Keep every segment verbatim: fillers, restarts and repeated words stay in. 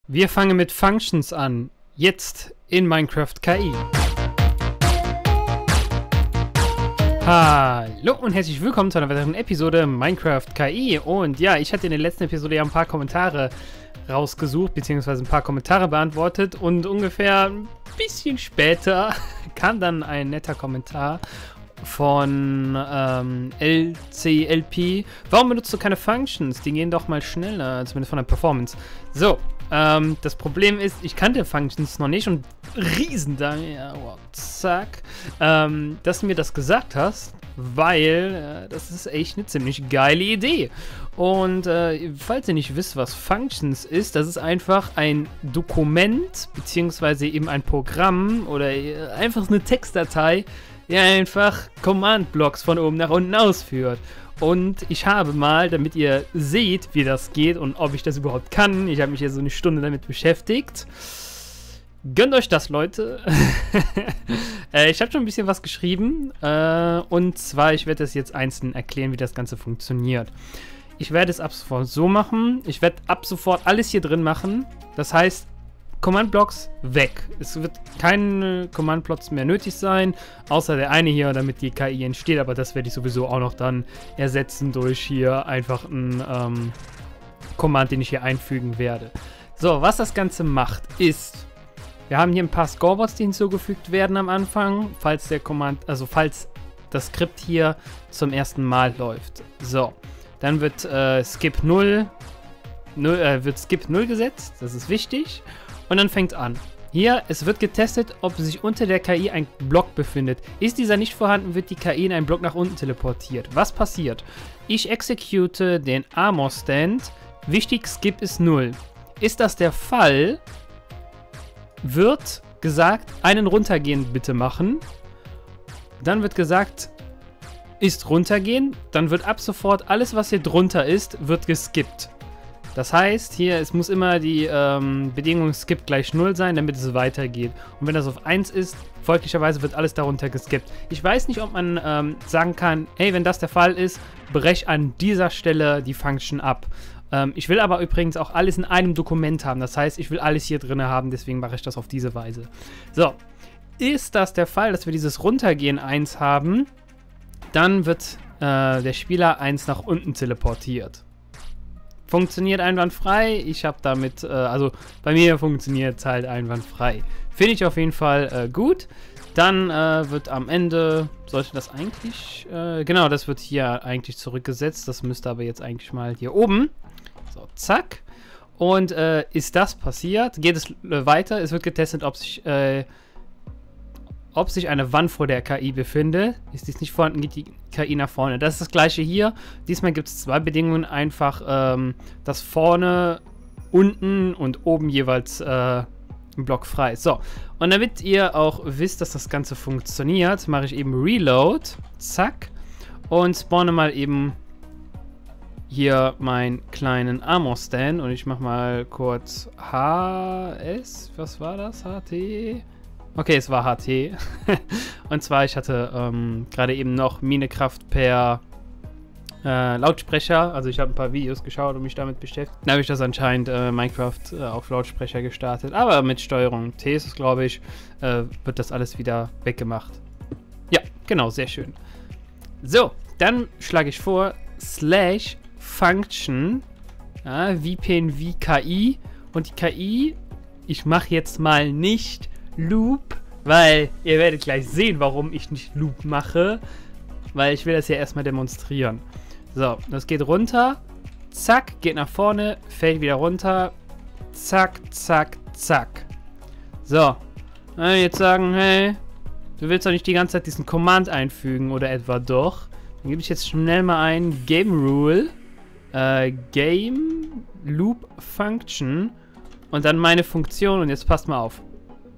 Wir fangen mit Functions an. Jetzt in Minecraft K I. Hallo und herzlich willkommen zu einer weiteren Episode Minecraft K I. Und ja, ich hatte in der letzten Episode ja ein paar Kommentare rausgesucht, beziehungsweise ein paar Kommentare beantwortet. Und ungefähr ein bisschen später kam dann ein netter Kommentar von ähm, L C L P. Warum benutzt du keine Functions? Die gehen doch mal schneller, zumindest von der Performance. So, ähm, das Problem ist, ich kannte Functions noch nicht und riesen Dank, ja, wow, zack, ähm, dass du mir das gesagt hast, weil äh, das ist echt eine ziemlich geile Idee. Und äh, falls ihr nicht wisst, was Functions ist, das ist einfach ein Dokument, beziehungsweise eben ein Programm oder äh, einfach eine Textdatei, die einfach Command-Blocks von oben nach unten ausführt. Und ich habe mal, damit ihr seht, wie das geht und ob ich das überhaupt kann, ich habe mich hier so eine Stunde damit beschäftigt. Gönnt euch das, Leute. äh, ich habe schon ein bisschen was geschrieben. Äh, und zwar, ich werde das jetzt einzeln erklären, wie das Ganze funktioniert. Ich werde es ab sofort so machen. Ich werde ab sofort alles hier drin machen. Das heißt, Command-Blocks weg. Es wird keine Command-Blocks mehr nötig sein, außer der eine hier, damit die K I entsteht, aber das werde ich sowieso auch noch dann ersetzen durch hier einfach ein ähm, Command, den ich hier einfügen werde. So, was das Ganze macht, ist, wir haben hier ein paar Scoreboards, die hinzugefügt werden am Anfang, falls der Command, also falls das Skript hier zum ersten Mal läuft. So, dann wird äh, Skip null, null äh, wird Skip null gesetzt, das ist wichtig. Und dann fängt es an. Hier, es wird getestet, ob sich unter der K I ein Block befindet. Ist dieser nicht vorhanden, wird die K I in einen Block nach unten teleportiert. Was passiert? Ich execute den Armor Stand. Wichtig, Skip ist null. Ist das der Fall, wird gesagt, einen runtergehen bitte machen. Dann wird gesagt, ist runtergehen. Dann wird ab sofort alles, was hier drunter ist, wird geskippt. Das heißt, hier, es muss immer die ähm, Bedingung Skip gleich null sein, damit es weitergeht. Und wenn das auf eins ist, folglicherweise wird alles darunter geskippt. Ich weiß nicht, ob man ähm, sagen kann, hey, wenn das der Fall ist, brech an dieser Stelle die Function ab. Ähm, ich will aber übrigens auch alles in einem Dokument haben. Das heißt, ich will alles hier drin haben, deswegen mache ich das auf diese Weise. So, ist das der Fall, dass wir dieses Runtergehen eins haben, dann wird äh, der Spieler eins nach unten teleportiert. Funktioniert einwandfrei. Ich habe damit, äh, also bei mir funktioniert es halt einwandfrei. Finde ich auf jeden Fall äh, gut. Dann äh, wird am Ende, sollte das eigentlich, äh, genau, das wird hier eigentlich zurückgesetzt. Das müsste aber jetzt eigentlich mal hier oben. So, zack. Und äh, ist das passiert, geht es äh, weiter. Es wird getestet, ob sich, äh, ob sich eine Wand vor der K I befindet. Ist dies nicht vorhanden, geht die K I nach vorne. Das ist das gleiche hier. Diesmal gibt es zwei Bedingungen. Einfach, ähm, dass vorne, unten und oben jeweils äh, ein Block frei ist. So, und damit ihr auch wisst, dass das Ganze funktioniert, mache ich eben Reload. Zack. Und spawne mal eben hier meinen kleinen Armor Stand. Und ich mache mal kurz H S. Was war das? H T? Okay, es war H T. Und zwar, ich hatte ähm, gerade eben noch Minecraft per äh, Lautsprecher. Also ich habe ein paar Videos geschaut und mich damit beschäftigt. Dann habe ich das anscheinend äh, Minecraft äh, auf Lautsprecher gestartet. Aber mit Steuerung T ist es, glaube ich, äh, wird das alles wieder weggemacht. Ja, genau, sehr schön. So, dann schlage ich vor, slash function, ja, V P N V K I. Und die K I, ich mache jetzt mal nicht Loop, weil ihr werdet gleich sehen, warum ich nicht Loop mache, weil ich will das ja erstmal demonstrieren. So, das geht runter, zack, geht nach vorne, fällt wieder runter, zack, zack, zack. So, jetzt sagen, hey, du willst doch nicht die ganze Zeit diesen Command einfügen oder etwa doch. Dann gebe ich jetzt schnell mal ein Game Rule, äh, Game Loop Function und dann meine Funktion und jetzt passt mal auf.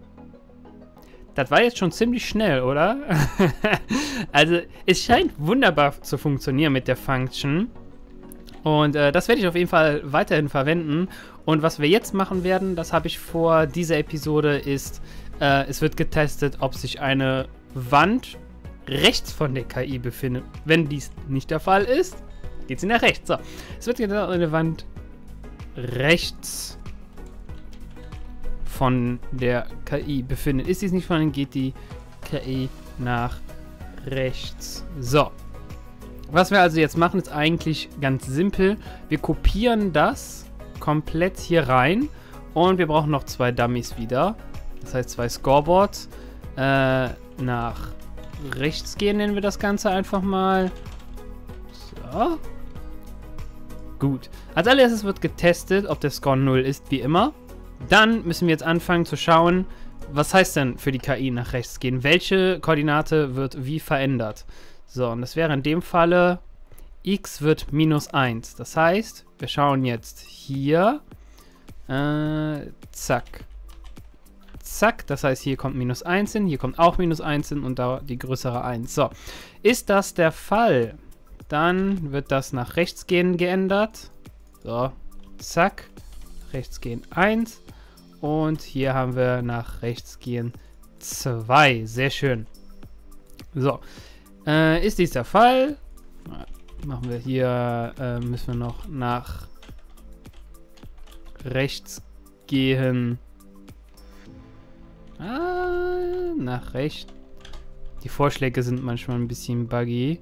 Das war jetzt schon ziemlich schnell, oder? Also, es scheint wunderbar zu funktionieren mit der Function. Und äh, das werde ich auf jeden Fall weiterhin verwenden. Und was wir jetzt machen werden, das habe ich vor dieser Episode, ist, äh, es wird getestet, ob sich eine Wand rechts von der K I befindet. Wenn dies nicht der Fall ist, geht sie nach rechts. So, es wird getestet, ob eine Wand rechts von der K I befindet. Ist dies nicht vorhanden, geht die K I nach rechts. So. Was wir also jetzt machen, ist eigentlich ganz simpel. Wir kopieren das komplett hier rein und wir brauchen noch zwei Dummies wieder. Das heißt zwei Scoreboards. Äh, nach rechts gehen nennen wir das Ganze einfach mal. So. Gut. Als allererstes wird getestet, ob der Score null ist, wie immer. Dann müssen wir jetzt anfangen zu schauen, was heißt denn für die K I nach rechts gehen? Welche Koordinate wird wie verändert? So, und das wäre in dem Falle, x wird minus eins. Das heißt, wir schauen jetzt hier, äh, zack, zack, das heißt, hier kommt minus eins hin, hier kommt auch minus eins hin und da die größere eins. So, ist das der Fall, dann wird das nach rechts gehen geändert. So, zack, rechts gehen eins und hier haben wir nach rechts gehen zwei. Sehr schön. So, äh, ist dies der Fall? Machen wir hier, äh, müssen wir noch nach rechts gehen. Ah, nach rechts. Die Vorschläge sind manchmal ein bisschen buggy.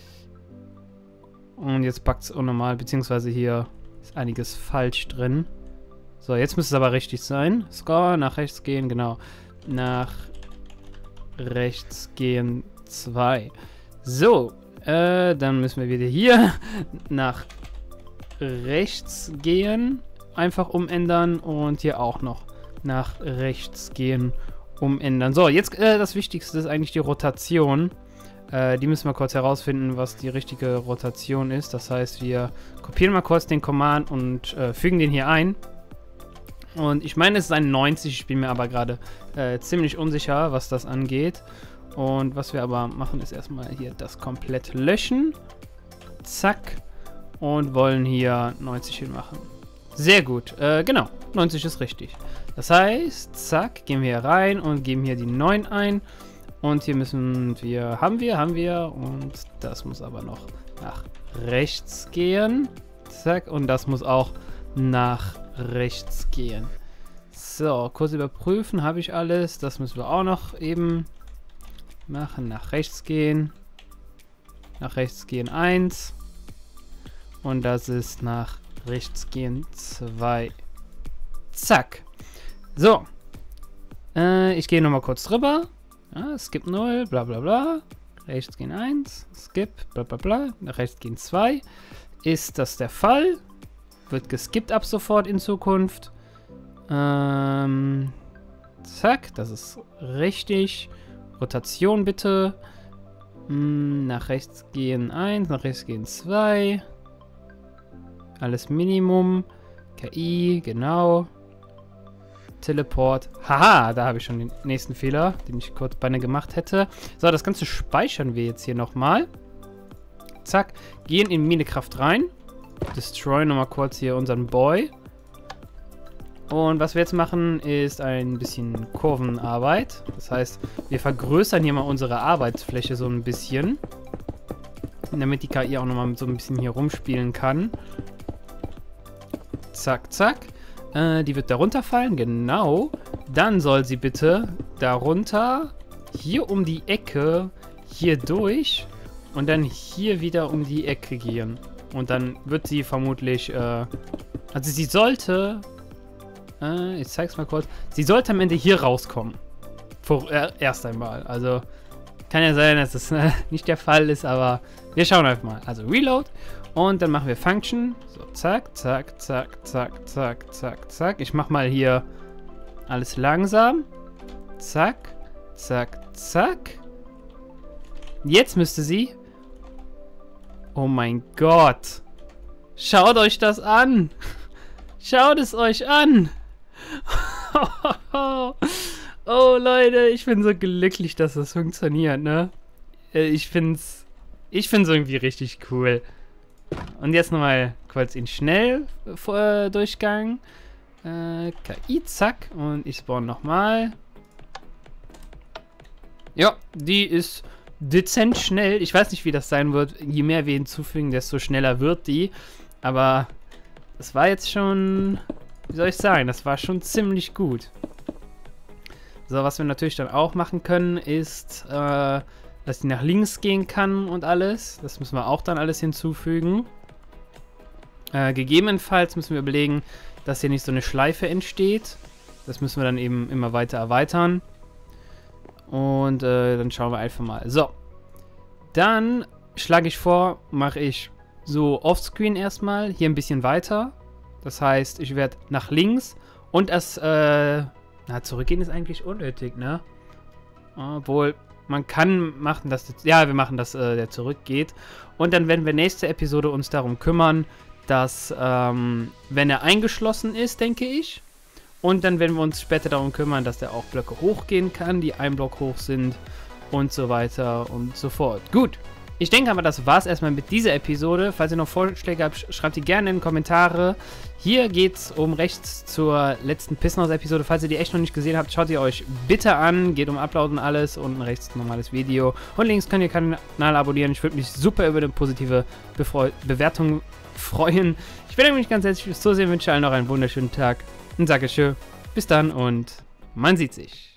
Und jetzt packt es unnormal, beziehungsweise hier ist einiges falsch drin. So, jetzt müsste es aber richtig sein. Score, nach rechts gehen, genau. Nach rechts gehen zwei. So, äh, dann müssen wir wieder hier nach rechts gehen. Einfach umändern und hier auch noch nach rechts gehen, umändern. So, jetzt äh, das Wichtigste ist eigentlich die Rotation. Äh, die müssen wir kurz herausfinden, was die richtige Rotation ist. Das heißt, wir kopieren mal kurz den Command und äh, fügen den hier ein. Und ich meine, es ist ein neunzig. Ich bin mir aber gerade äh, ziemlich unsicher, was das angeht. Und was wir aber machen, ist erstmal hier das komplett löschen. Zack. Und wollen hier neunzig hinmachen. Sehr gut. Äh, genau. neunzig ist richtig. Das heißt, zack, gehen wir hier rein und geben hier die neun ein. Und hier müssen wir, haben wir, haben wir. Und das muss aber noch nach rechts gehen. Zack. Und das muss auch nach rechts gehen. So, kurz überprüfen. Habe ich alles? Das müssen wir auch noch eben machen. Nach rechts gehen. Nach rechts gehen eins. Und das ist nach rechts gehen zwei. Zack. So. Äh, ich gehe nochmal kurz drüber. Ja, skip null, bla bla bla. Rechts gehen eins. Skip, bla bla bla. Nach rechts gehen zwei. Ist das der Fall? Wird geskippt ab sofort in Zukunft. Ähm, zack, das ist richtig. Rotation bitte. Hm, nach rechts gehen eins, nach rechts gehen zwei. Alles Minimum. K I, genau. Teleport. Haha, da habe ich schon den nächsten Fehler, den ich kurz beinahe gemacht hätte. So, das Ganze speichern wir jetzt hier nochmal. Zack, gehen in Minecraft rein. Destroy nochmal kurz hier unseren Boy. Und was wir jetzt machen, ist ein bisschen Kurvenarbeit. Das heißt, wir vergrößern hier mal unsere Arbeitsfläche so ein bisschen. Damit die K I auch nochmal so ein bisschen hier rumspielen kann. Zack, zack. Äh, die wird da runterfallen, genau. Dann soll sie bitte darunter, hier um die Ecke, hier durch und dann hier wieder um die Ecke gehen. Und dann wird sie vermutlich, äh, also sie sollte, äh, ich zeig's mal kurz, sie sollte am Ende hier rauskommen. Vor, äh, erst einmal, also kann ja sein, dass das äh, nicht der Fall ist, aber wir schauen einfach mal. Also Reload und dann machen wir Function. So, zack, zack, zack, zack, zack, zack, zack. Ich mach mal hier alles langsam. Zack, zack, zack. Jetzt müsste sie... Oh mein Gott. Schaut euch das an. Schaut es euch an. Oh Leute, ich bin so glücklich, dass das funktioniert, ne? Ich find's, ich find's irgendwie richtig cool. Und jetzt nochmal kurz in Schnelldurchgang. Äh, K I, zack. Und ich spawn nochmal. Ja, die ist dezent schnell. Ich weiß nicht, wie das sein wird. Je mehr wir hinzufügen, desto schneller wird die. Aber das war jetzt schon, wie soll ich sagen, das war schon ziemlich gut. So, was wir natürlich dann auch machen können, ist, äh, dass die nach links gehen kann und alles. Das müssen wir auch dann alles hinzufügen. Äh, gegebenenfalls müssen wir überlegen, dass hier nicht so eine Schleife entsteht. Das müssen wir dann eben immer weiter erweitern. Und äh, dann schauen wir einfach mal. So. Dann schlage ich vor, mache ich so offscreen erstmal hier ein bisschen weiter. Das heißt, ich werde nach links und das, äh, na, zurückgehen ist eigentlich unnötig, ne? Obwohl, man kann machen, dass, ja, wir machen, dass äh, der zurückgeht. Und dann werden wir nächste Episode uns darum kümmern, dass, ähm, wenn er eingeschlossen ist, denke ich. Und dann werden wir uns später darum kümmern, dass der auch Blöcke hochgehen kann, die ein Block hoch sind und so weiter und so fort. Gut. Ich denke aber, das war es erstmal mit dieser Episode. Falls ihr noch Vorschläge habt, schreibt die gerne in die Kommentare. Hier geht es um rechts zur letzten Pissenhaus-Episode. Falls ihr die echt noch nicht gesehen habt, schaut ihr euch bitte an. Geht um Upload und alles. Unten rechts ein normales Video. Und links könnt ihr den Kanal abonnieren. Ich würde mich super über eine positive Befreu Bewertung freuen. Ich bedanke mich ganz herzlich fürs Zusehen. Wünsche allen noch einen wunderschönen Tag. Und sage tschö. Bis dann und man sieht sich.